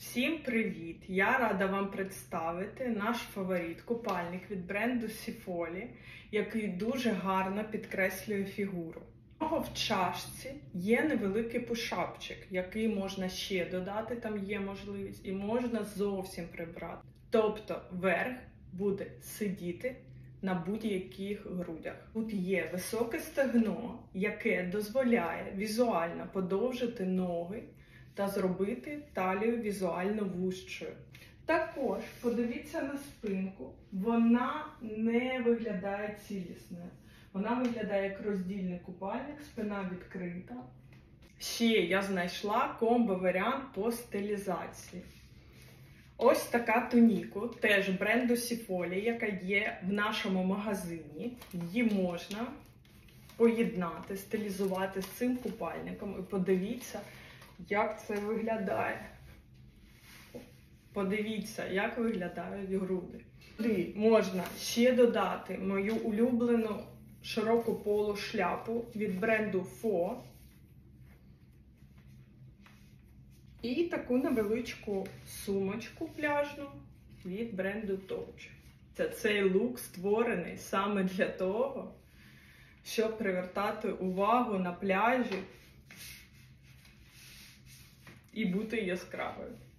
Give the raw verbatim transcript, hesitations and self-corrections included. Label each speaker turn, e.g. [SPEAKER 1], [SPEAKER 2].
[SPEAKER 1] Всім привіт! Я рада вам представити наш фаворит купальник від бренду Sifoli, який дуже гарно підкреслює фігуру. У нього в чашці є невеликий пушапчик, який можна ще додати, там є можливість, і можна зовсім прибрати. Тобто верх буде сидіти на будь-яких грудях. Тут є високе стегно, яке дозволяє візуально подовжити ноги та зробити талію візуально вужчою. Також подивіться на спинку, вона не виглядає цілісною. Вона виглядає як роздільний купальник, спина відкрита. Ще я знайшла комбо-варіант по стилізації. Ось така туніку, теж бренду Sifoli, яка є в нашому магазині. Її можна поєднати, стилізувати з цим купальником. І подивіться, як це виглядає. Подивіться, як виглядають груди. Сюди можна ще додати мою улюблену широку полу шляпу від бренду Фо. І таку невеличку сумочку пляжну від бренду Touch. Це цей лук створений саме для того, щоб привертати увагу на пляжі і бути яскравою.